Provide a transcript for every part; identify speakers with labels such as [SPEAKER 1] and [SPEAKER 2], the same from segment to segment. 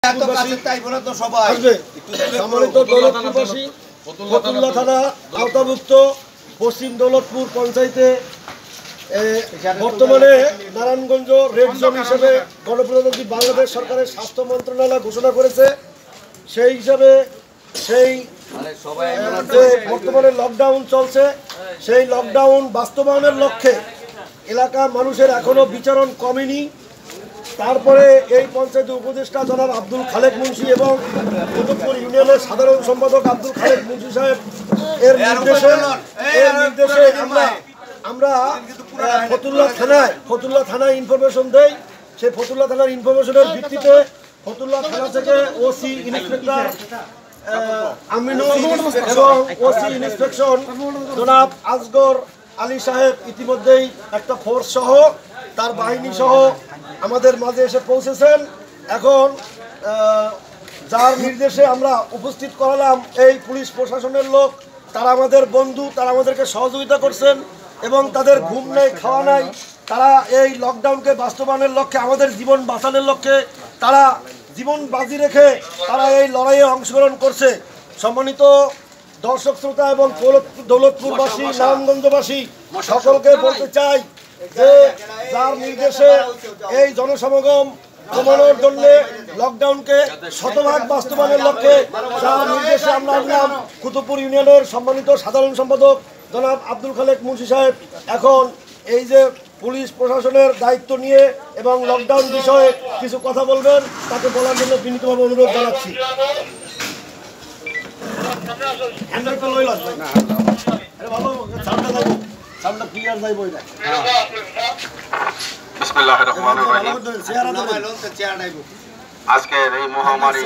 [SPEAKER 1] সম্মানিত দৌলতপুরবাসী, ফতুল্লা থানা আওতাভুক্ত পশ্চিম দৌলতপুর পঞ্চায়েতে বর্তমানে নারায়ণগঞ্জ রেড জোন হিসেবে গণপ্রজাতন্ত্রী বাংলাদেশ সরকারের স্বাস্থ্য মন্ত্রণালয় ঘোষণা করেছে। সেই হিসাবে যে বর্তমানে লকডাউন চলছে, সেই লকডাউন বাস্তবায়নের লক্ষ্যে এলাকার মানুষের এখনও বিচরণ কমেনি। তারপরে এই পঞ্চায়েত উপদেষ্টা জনাব আব্দুল খালেক মুন্সি এবং কুতুবপুর ইউনিয়নের সাধারণ সম্পাদক আব্দুল খালেক মুন্সি সাহেব এর নির্দেশে আমরা ফতুল্লা থানায় ইনফরমেশন দেই। সেই ফতুল্লা থানার ইনফরমেশনের ভিত্তিতে ফতুল্লা থানা থেকে ওসি ইন্সপেক্টর আমিনুল এবং ওসি ইন্সপেকশন জনাব আসগর আলী সাহেব ইতিমধ্যেই একটা ফোর্স সহ তার বাহিনী সহ আমাদের মাঝে এসে পৌঁছেছেন। এখন যার নির্দেশে আমরা উপস্থিত করালাম এই পুলিশ প্রশাসনের লোক, তারা আমাদের বন্ধু, তারা আমাদেরকে সহযোগিতা করছেন এবং তাদের ঘুম নেই, খাওয়া নাই। তারা এই লকডাউনকে বাস্তবায়নের লক্ষ্যে, আমাদের জীবন বাঁচানোর লক্ষ্যে তারা জীবন বাজি রেখে তারা এই লড়াইয়ে অংশগ্রহণ করছে। সম্মানিত দর্শক শ্রোতা এবং দৌলতপুরবাসী, নারায়ণগঞ্জবাসী সকলকে বলতে চাই যে যার নির্দেশে এই জনসমাগম কমানোর জন্য লকডাউনকে শতভাগ বাস্তবায়নের লক্ষ্যে যার নির্দেশে আমরা আনলাম কুতুবপুর ইউনিয়নের সম্মানিত সাধারণ সম্পাদক জনাব আব্দুল খালেক মুন্সি সাহেব এখন এই যে পুলিশ প্রশাসনের দায়িত্ব নিয়ে এবং লকডাউন বিষয়ে কিছু কথা বলবেন, তাকে বলার জন্য বিনীতভাবে অনুরোধ জানাচ্ছি।
[SPEAKER 2] আজকের এই মহামারী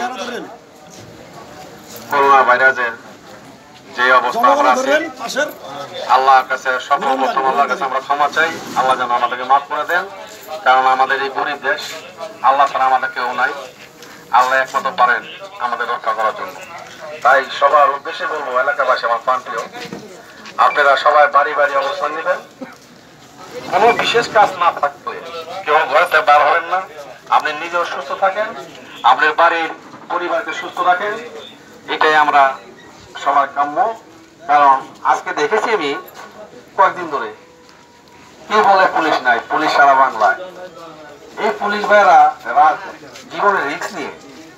[SPEAKER 2] করোনা ভাইরাসের যে অবস্থা আমরা আছি, আল্লাহর কাছে সর্বপ্রথম আল্লাহর কাছে আমরা ক্ষমা চাই। আল্লাহ যেন আমাদেরকে মাফ করে দেন, কারণ আমাদের এই গরিব দেশ, আল্লাহ ছাড়া আমাদের কেউ নাই। আল্লাহ একমাত্র পারেন আমাদের রক্ষা করার জন্য। তাই সবার উদ্দেশ্যে বলবো, এলাকাবাসী আমার প্রান্তীয়, আপনারা সবাই বাড়ি বাড়ি অবস্থান নেবেন। কোনো বিশেষ কাজ না থাকলে কেউ ঘরেতে বার হবেন না। আপনি নিজেও সুস্থ থাকেন, আপনার বাড়ির পরিবারকে সুস্থ রাখেন, এটাই আমরা সবার কাম্য। কারণ আজকে দেখেছি আমি কয়েকদিন ধরে কি বলে পুলিশ নাই, পুলিশ সারা বাংলায়। এই পুলিশ ভাইয়েরা জীবনের রিস্ক নিয়ে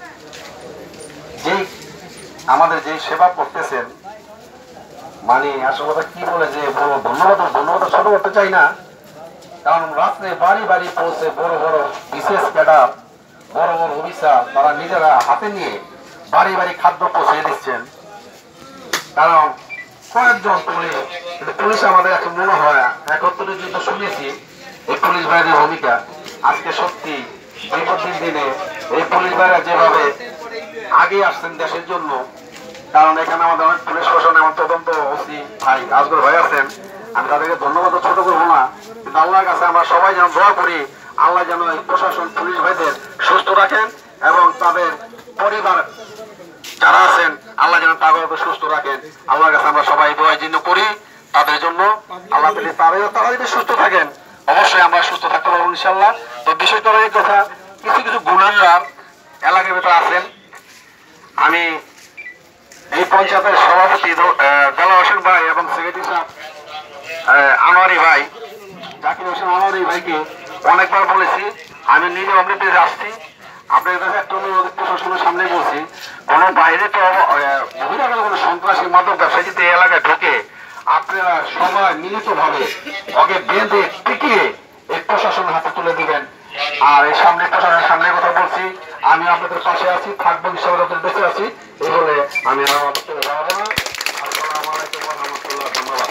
[SPEAKER 2] যেই আমাদের যে সেবা করতেছেন, মানে আসলে কি বলে যে ধন্যবাদ ছোট করতে চাই না। কারণ রাত্রে বাড়ি বাড়ি পৌঁছে বড় বড় বিশেষ ক্যাডার, বড় বড় অফিসার তারা নিজেরা হাতে নিয়ে বাড়ি বাড়ি খাদ্য পৌঁছে দিচ্ছেন। কারণ কয়েকজন পুলিশ আমাদের এখন মনে হয় একত্রে যুদ্ধ শুনেছি এই পুলিশ বাহিনীর ভূমিকা। আজকে সত্যি বিপদের দিনে এই পুলিশ বাহিনীরা যেভাবে আগে আসছেন দেশের জন্য, কারণ এখানে আমাদের অনেক পুলিশ প্রশাসন এবং তদন্ত ওসি ভাই আসগর ভাই আছেন, আমি তাদেরকে ধন্যবাদ ছোট করবো না। কিন্তু আল্লাহর কাছে আমরা সবাই যেন দোয়া করি, আল্লাহ যেন এই প্রশাসন পুলিশ ভাইদের সুস্থ রাখেন এবং তাদের পরিবার যারা আছেন আল্লাহ যেন তাদেরকে সুস্থ রাখেন। আল্লাহর কাছে আমরা সবাই দোয়া জন্য করি তাদের জন্য। আল্লাহ তারা যদি সুস্থ থাকেন, অবশ্যই আমরা সুস্থ থাকতে পারবো ইনশাল্লাহ। তো বিশেষ করে এই কথা, কিছু কিছু গুণাগার এলাকার ভেতরে আছেন। আমি এই পঞ্চায়েতের সভাপতি দেলা হোসেন ভাই এবং সেক্রেটারি সাহেব আনোয়ারি ভাই, জাকির হোসেন আনোয়ারি ভাইকে অনেকবার বলেছি, আমি নিজে আপনার পেজে আসছি, আপনার কাছে একটা প্রশাসনের সামনে বলছি, কোনো বাইরে তো বহিরাগত কোনো সন্ত্রাসী মাদক ব্যবসায়ী যদি এই এলাকায় ঢোকে, আপনারা সবাই মিলিতভাবে ওকে বেঁধে টিকিয়ে এই প্রশাসনের হাতে তুলে দিবেন। আর এই সামনে প্রশাসনের সামনে কথা বলছি, আমি আপনাদের পাশে আছি, থাকবো হিসাবে বেঁচে আছি, এই বলে আমি আর আমাদের থেকে যাবো না। আসসালামু আলাইকুম ওয়া রাহমাতুল্লাহ।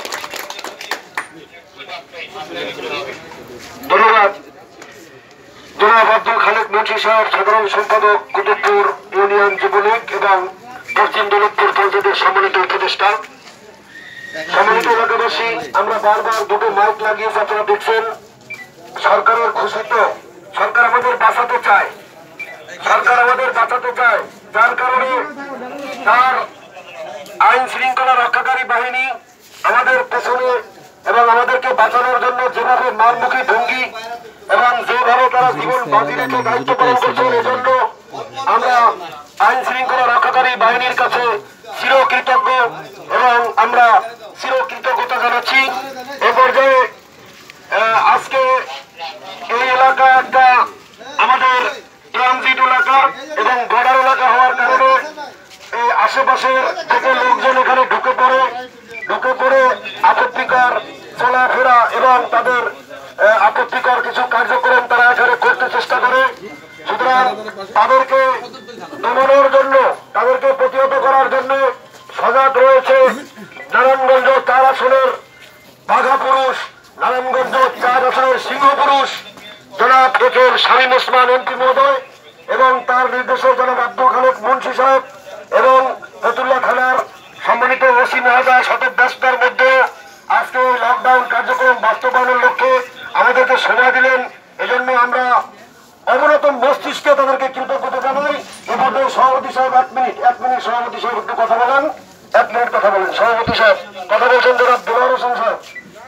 [SPEAKER 2] ধন্যবাদ। জনাব আব্দুল খালেক মুন্সি সাহেব, সাধারণ সম্পাদক কুতুবপুর ইউনিয়ন যুবলীগ এবং পশ্চিম দৌলতপুর পঞ্চায়েতের সম্মানিত উপদেষ্টা। সম্মানিত এলাকাবাসী, আমরা বারবার দুটো মাইক লাগিয়েছি, আপনারা দেখছেন। সরকারের ঘোষিত, সরকার আমাদের বাঁচাতে চায়, সরকার আমাদের বাঁচাতে চায়, যার কারণে তার আইন শৃঙ্খলা রক্ষাকারী বাহিনী আমাদের পেছনে এবং আমাদেরকে বাঁচানোর জন্য যেভাবে মারমুখী ভঙ্গি এবং যেভাবে তারা জীবন বাজি রেখে দায়িত্ব পালন করছেন, এজন্য আমরা আইন শৃঙ্খলা রক্ষাকারী বাহিনীর কাছে চিরকৃতজ্ঞ এবং আমরা চিরকৃতজ্ঞতা জানাচ্ছি। এ পর্যায়ে আজকে এই এলাকা একটা আমাদের ট্রানজিট এলাকা এবং বর্ডার এলাকা হওয়ার কারণে এই আশেপাশের থেকে লোকজন এখানে ঢুকে পড়ে আপত্তিকর চলাফেরা এবং তাদের আপত্তিকর কিছু কার্যক্রম তারা এখানে করতে চেষ্টা করে। সুতরাং তাদেরকে দমনের জন্য, তাদেরকে প্রতিহত করার জন্য সজাগ রয়েছে নারায়ণগঞ্জ 4 আসনের বাঘা পুরুষ, নারায়ণগঞ্জ 4 আসনের সিংহ পুরুষ জনাব একের শামীম ওসমান এমপি মহোদয় এবং তার নির্দেশে জনাব আব্দুল খালেক মুন্সি সাহেব এবং ফতুল্লা থানার সম্মানিত ওসি মহোদয় শত ব্যস্ততার মধ্যে আজকে লকডাউন কার্যক্রম বাস্তবায়নের লক্ষ্যে আমাদেরকে সময় দিলেন। এজন্য আমরা অবনত মস্তিষ্কে তাদেরকে কৃতজ্ঞতা জানাই। এভাবে সভাপতি সাহেব 1 মিনিট সভাপতি সাহেব একটু কথা বলেন, 1 মিনিট কথা বলেন। সভাপতি সাহেব কথা বলছেন জনাব দেলোয়ার হোসেন সাহেব।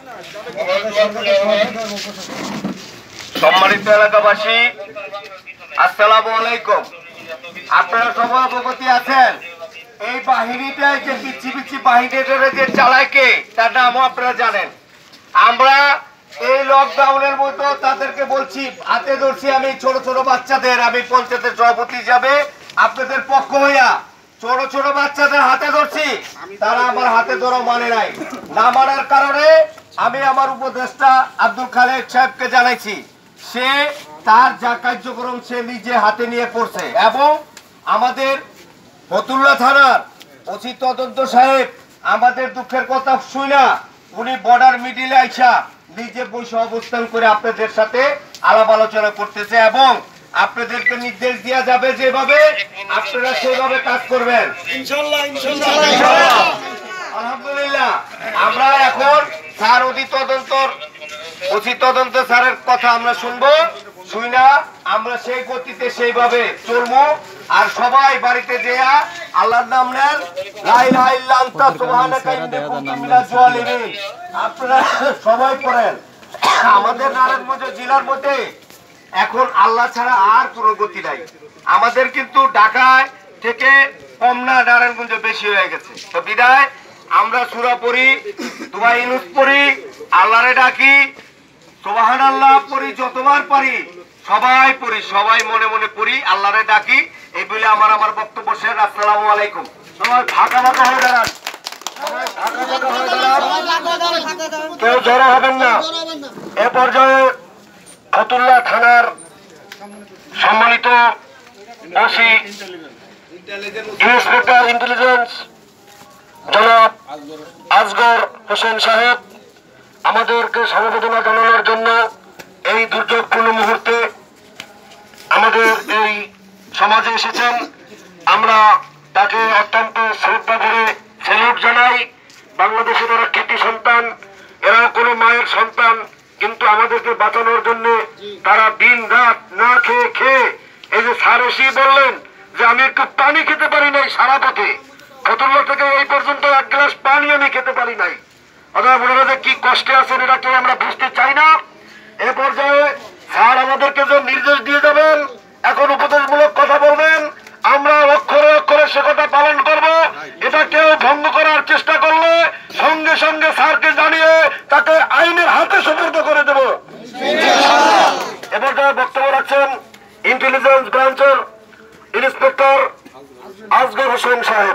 [SPEAKER 3] সম্মানিত এলাকাবাসী, আসসালামু আলাইকুম। আপনারা সবাই অবগত আছেন এই বাহিনীটা যে পিচ্ছি বাহিনীটা যে চালায় কে, তার নামও আপনারা জানেন। আমরা এই লকডাউনের মতো তাদেরকে বলছি, হাতে ধরছি আমি ছোট ছোট বাচ্চাদের, আমি পঞ্চায়েতের সভাপতি হিসাবে আপনাদের পক্ষ হইয়া ছোট বাচ্চাদের হাতে ধরছি, তারা আমার হাতে ধরা মানে নাই। না মানার কারণে আমি আমার উপদেষ্টা আব্দুল খালেক সাহেবকে জানাইছি, সে তার যা কার্যক্রম সে নিজে হাতে নিয়ে পড়ছে এবং আমাদের ফতুল্লা থানার ওসি তদন্ত সাহেব আমাদের দুঃখের কথা শুনা উনি বর্ডার মিডিলে আইসা নিজে বসে অবস্থান করে আপনাদের সাথে আলাপ আলোচনা করতেছে এবং আপনাদেরকে নির্দেশ দেওয়া যাবে যেভাবে আপনারা সেভাবে কাজ করবেন
[SPEAKER 1] ইনশাআল্লাহ।
[SPEAKER 3] আলহামদুলিল্লাহ। আমরা এখন স্যার ওসি তদন্ত স্যারের কথা আমরা শুনবো, শুনা আমরা সেই গতিতে সেইভাবে চলবো। আর সবাই বাড়িতে যেয়া আল্লাহর নাম নেন, লা ইলাহা ইল্লা আনতা সুবহানাকা ইন্নী কুনতু মিনাজ জালিমিন আপনারা সবাই পড়েন। আমাদের নারায়ণগঞ্জ জেলার মধ্যে এখন আল্লাহ ছাড়া আর কোনো গতি নাই। আমাদের কিন্তু ঢাকায় থেকে কম না, নারায়ণগঞ্জ বেশি হয়ে গেছে। তো বিদায় আমরা সূরা পড়ি, দুআ ইউনুস পড়ি, আল্লাহরে ডাকি, সুবহানাল্লাহ পড়ি, যতবার পারি সবাই পড়ি, সবাই মনে মনে পড়ি, আল্লাহরে ডাকি। এই বলে আমার বক্তব্য শেষ। আসসালামু আলাইকুম।
[SPEAKER 1] সবাই ফাঁকা হয়ে দাঁড়ান, কেউ জড়ো হবেন না। এ পর্যায়ে ফতুল্লা থানার সম্মানিত ওসি ইন্সপেক্টর ইন্টেলিজেন্স জনাব আসগর হোসেন সাহেব আমাদেরকে সমবেদনা জানানোর জন্য এই দুর্যোগপূর্ণ মুহূর্তে আমাদের এই সমাজে এসেছেন। আমরা তাকে অত্যন্ত শ্রদ্ধা ভরে স্যালুট জানাই। বাংলাদেশের এরা কৃতি সন্তান, এরা কোনো মায়ের সন্তান, কিন্তু আমাদেরকে বাঁচানোর জন্য তারা দিন রাত না খেয়ে এই যে স্যার এসে বললেন যে আমি একটু পানি খেতে পারি নাই সারা পথে, ফতুল্লা থেকে এই পর্যন্ত 1 গ্লাস পানি আমি খেতে পারি নাই। ওনারা যে কি কষ্টে আছেন এটা কেউ আমরা বুঝতে চাই না। এ পর্যায়ে স্যার আমাদেরকে যে নির্দেশ দিয়ে যাবেন, এখন উপদেশমূলক কথা বলবেন, আমরা অক্ষরে অক্ষরে সে কথা পালন করব। এটা কেউ ভঙ্গ করার চেষ্টা করলে সঙ্গে সঙ্গে স্যারকে জানিয়ে তাকে আইনের হাতে সুপর্দ করে দেব। এবার যারা বক্তব্য রাখছেন ইন্টেলিজেন্স ব্রাঞ্চের ইন্সপেক্টর আসগর হোসেন সাহেব।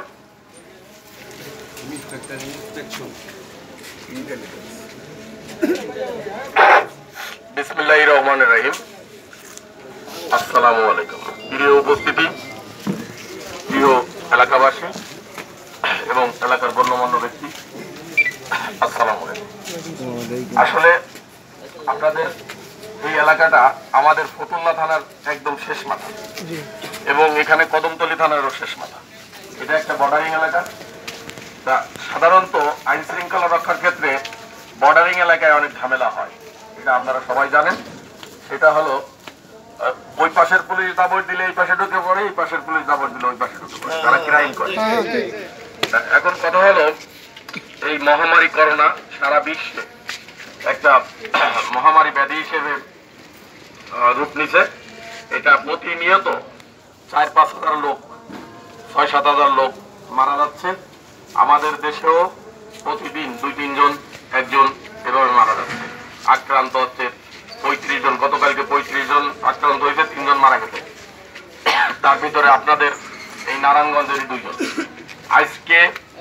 [SPEAKER 2] বিসমিল্লাহির রহমানির রহিম। আসসালামু আলাইকুম। প্রিয় উপস্থিতি, প্রিয় এলাকাবাসী এবং এলাকার গণ্যমান্য ব্যক্তি, আসসালামু আলাইকুম। আসলে আপনাদের এই এলাকাটা আমাদের ফতুল্লা থানার একদম শেষ মাথা এবং এখানে কদমতলী থানারও শেষ মাথা। এটা একটা বর্ডারিং এলাকা। তা সাধারণত আইন শৃঙ্খলা রক্ষার ক্ষেত্রে বর্ডারিং এলাকায় অনেক ঝামেলা হয়, এটা আপনারা সবাই জানেন। সেটা হলো ওই পাশের পুলিশ দাবর দিলে এই পাশে ঢুকে পড়ে, এই পাশের পুলিশ দাবর দিলে ওই পাশে ঢুকে পড়ে, তারা ক্রাইম করে। এখন কথা হলো এই মহামারী করোনা সারা বিশ্বে একটা মহামারী ব্যাধি হিসেবে রূপ নিছে। এটা প্রতিনিয়ত 4-5 হাজার লোক, 6-7 হাজার লোক মারা যাচ্ছে। আমাদের দেশেও প্রতিদিন 2-3 জন, 1 জন এভাবে মারা যাচ্ছে। আক্রান্ত হচ্ছে 35 জন, গতকালকে 35 জন আক্রান্ত হয়েছে, 3 জন মারা গেছে। তার ভিতরে আপনাদের এই নারায়ণগঞ্জেরই 2 জন। আজকে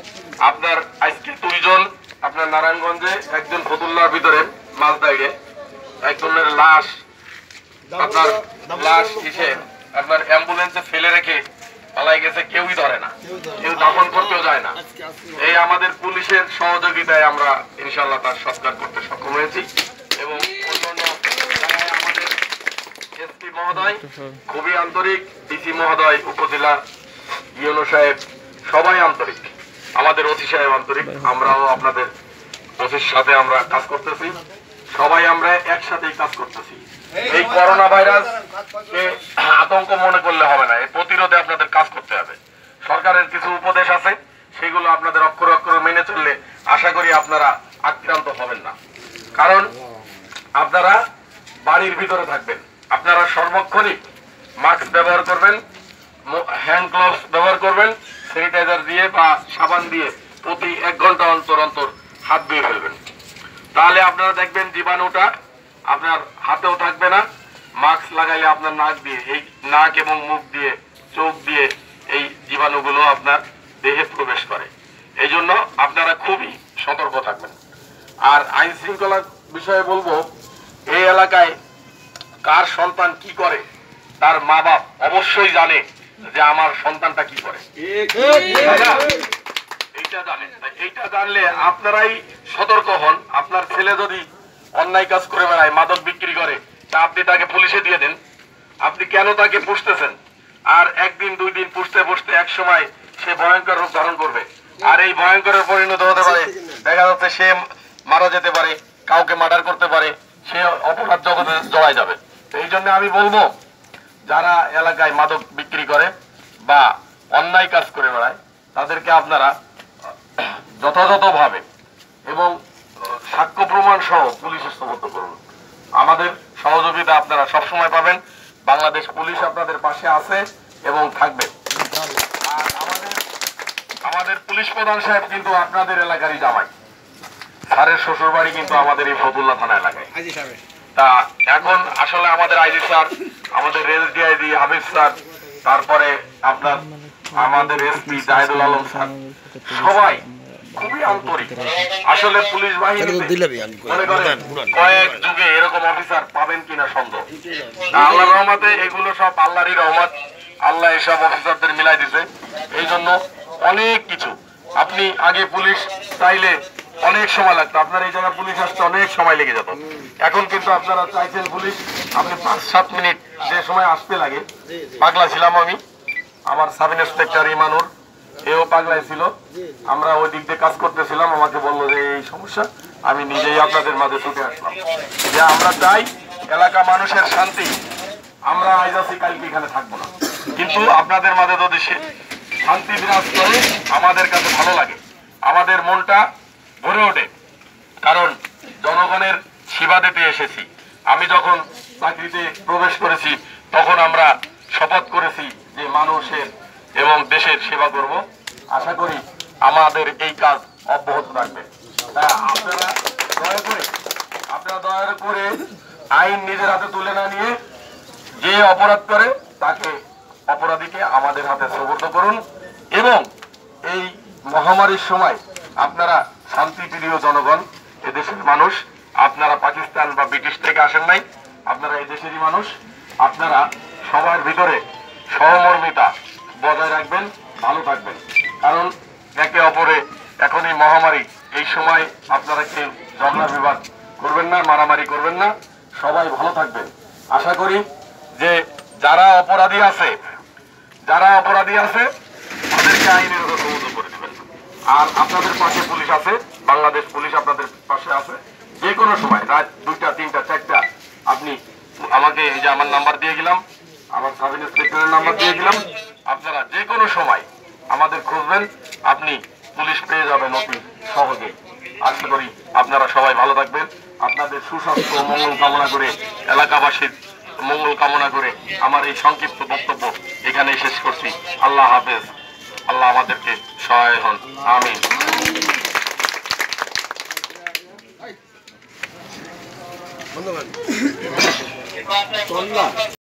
[SPEAKER 2] 2 জন আপনার নারায়ণগঞ্জে, একজন ফতুল্লার ভিতরে মাঝদাইড়ে একজনের লাশ আপনার অ্যাম্বুলেন্সে ফেলে রেখে পালাই গেছে, কেউই ধরে না, কেউ দাফন করতেও যায় না। এই আমাদের পুলিশের সহযোগিতায় আমরা ইনশাআল্লাহ তার সৎকার করতে সক্ষম হয়েছি। এবং অন্যান্য জায়গায় আমাদের এসপি মহোদয় খুবই আন্তরিক, ডিসি মহোদয়, উপজেলা ইউনো সাহেব সবাই আন্তরিক, আমাদের ওসি সাহেব আন্তরিক, আমরাও আপনাদের ওসির সাথে আমরা কাজ করতেছি, সবাই আমরা একসাথেই কাজ করতেছি। এই করোনা ভাইরাসকে আতঙ্ক মনে করলে হবে না, এই প্রতিরোধে আপনাদের কাজ করতে হবে। সরকারের কিছু উপদেশ আছে, সেগুলো আপনাদের অক্ষরে অক্ষরে মেনে চললে আশা করি আপনারা আক্রান্ত হবেন না। কারণ আপনারা বাড়ির ভিতরে থাকবেন, আপনারা সর্বক্ষণিক মাস্ক ব্যবহার করবেন, হ্যান্ড গ্লাভস ব্যবহার করবেন, স্যানিটাইজার দিয়ে বা সাবান দিয়ে প্রতি 1 ঘন্টা অন্তর অন্তর হাত ধুয়ে ফেলবেন। তাহলে আপনারা দেখবেন জীবাণুটা আপনার হাতেও থাকবে না। মাস্ক লাগাইলে আপনার নাক দিয়ে, এই নাক এবং মুখ দিয়ে, চোখ দিয়ে এই জীবাণুগুলো আপনার দেহে প্রবেশ করে। এই জন্য আপনারা খুবই সতর্ক থাকবেন। আর আইন শৃঙ্খলা বিষয়ে বলবো, এই এলাকায় কার সন্তান কি করে তার মা বাপ অবশ্যই জানে যে আমার সন্তানটা কি করে, এইটা জানেন। এইটা জানলে আপনারাই সতর্ক হন। আপনার ছেলে যদি অন্যায় কাজ করে বেড়ায়, মাদক বিক্রি করে, তা আপনি তাকে পুলিশে দিয়ে দেন। আপনি কেন তাকে পুষতেছেন? আর 1 দিন 2 দিন পুষতে পুষতে এক সময় সে ভয়ঙ্কর রূপ ধারণ করবে, আর এই ভয়ঙ্করের পরিণত হতে পারে, দেখা যাচ্ছে সে মারা যেতে পারে, কাউকে মার্ডার করতে পারে, সে অপরাধ জগতে জড়ায় যাবে। এই জন্য আমি বলবো, যারা এলাকায় মাদক বিক্রি করে বা অন্যায় কাজ করে বেড়ায়, তাদেরকে আপনারা যথাযথভাবে এবং সাক্ষ্য প্রমাণ সহ পুলিশে সোপর্দ করুন। আমাদের সহযোগিতা আপনারা সবসময় পাবেন। বাংলাদেশ পুলিশ আপনাদের পাশে আছে এবং থাকবে। আর আমাদের পুলিশ প্রধান সাহেব কিন্তু আপনাদের এলাকারই জামাই, স্যারের শ্বশুর বাড়ি কিন্তু আমাদের এই ফতুল্লা থানা এলাকায়। তা এখন আসলে আমাদের আইজি স্যার, আমাদের রেল ডিআইজি হাবিব স্যার, তারপরে আপনার আমাদের এসপি জাহিদুল আলম স্যার, সবাই খুবই আন্তরিক। আসলে পুলিশ বাহিনী মনে করেন কয়েক যুগে এরকম অফিসার পাবেন কিনা সন্দেহ। আল্লাহর রহমতে এগুলো সব আল্লাহরই রহমত, আল্লাহ এসব অফিসারদের মিলাই দিছে। এই জন্য অনেক কিছু, আপনি আগে পুলিশ চাইলে অনেক সময় লাগতো, আপনার এই জায়গায় পুলিশ আসতে অনেক সময় লেগে যেত। এখন কিন্তু আপনারা চাইছেন পুলিশ, আপনি 5-7 মিনিট যে সময় আসতে লাগে। পাগলা ছিলাম আমি, আমার সাব ইন্সপেক্টর ইমানুর, এও পাগলাই ছিল। আমরা ওই দিক দিয়ে কাজ করতেছিলাম, আমাকে বললো যে এই সমস্যা, আমি নিজেই আপনাদের মাঝে ছুটে আসলাম। যে আমরা চাই এলাকা মানুষের শান্তি, আমরা আজ আছি কালকে এখানে থাকবো না, কিন্তু আপনাদের মাঝে যদি শান্তি বিরাজ করে আমাদের কাছে ভালো লাগে, আমাদের মনটা ভরে ওঠে। কারণ জনগণের সেবা দিতে এসেছি। আমি যখন চাকরিতে প্রবেশ করেছি তখন আমরা শপথ করেছি যে মানুষের এবং দেশের সেবা করব। আশা করি আমাদের এই কাজ অব্যাহত থাকবে। আপনারা দয়া করে আইন নিজের হাতে তুলে না নিয়ে, যে অপরাধ করে তাকে, অপরাধীকে আমাদের হাতে সোপর্দ করুন। এবং এই মহামারীর সময় আপনারা শান্তিপ্রিয় জনগণ, এদেশের মানুষ, আপনারা পাকিস্তান বা ব্রিটিশ থেকে আসেন নাই, আপনারা এই দেশেরই মানুষ। আপনারা সবার ভিতরে সহমর্মিতা বজায় রাখবেন, ভালো থাকবেন। কারণ একে অপরে এখন এই মহামারী, এই সময় আপনারা কেউ ঝগড়া বিবাদ করবেন না, মারামারি করবেন না, সবাই ভালো থাকবেন। আশা করি যে যারা অপরাধী আছে তাদেরকে আইনের সহযোগ করে দেবেন। আর আপনাদের পাশে পুলিশ আছে, বাংলাদেশ পুলিশ আপনাদের পাশে আছে। যে কোনো সময় রাত 2টা, 3টা, 4টা আপনি আমাকে, এই যে আমার নাম্বার দিয়ে গেলাম, আমার সাব ইন্সপেক্টরের নাম্বার দিয়ে দিলাম, আপনারা যে কোনো সময় আমাদের খুঁজবেন, আপনি পুলিশ পেয়ে যাবেন অতি সহজে। আশা করি আপনারা সবাই ভালো থাকবেন। আপনাদের সুস্বাস্থ্য মঙ্গল কামনা করে এলাকাবাসীর মঙ্গল কামনা করে আমার এই সংক্ষিপ্ত বক্তব্য এখানেই শেষ করছি। আল্লাহ হাফেজ। আল্লাহ আমাদেরকে সহায় হন। আমিন।
[SPEAKER 1] ধন্যবাদ।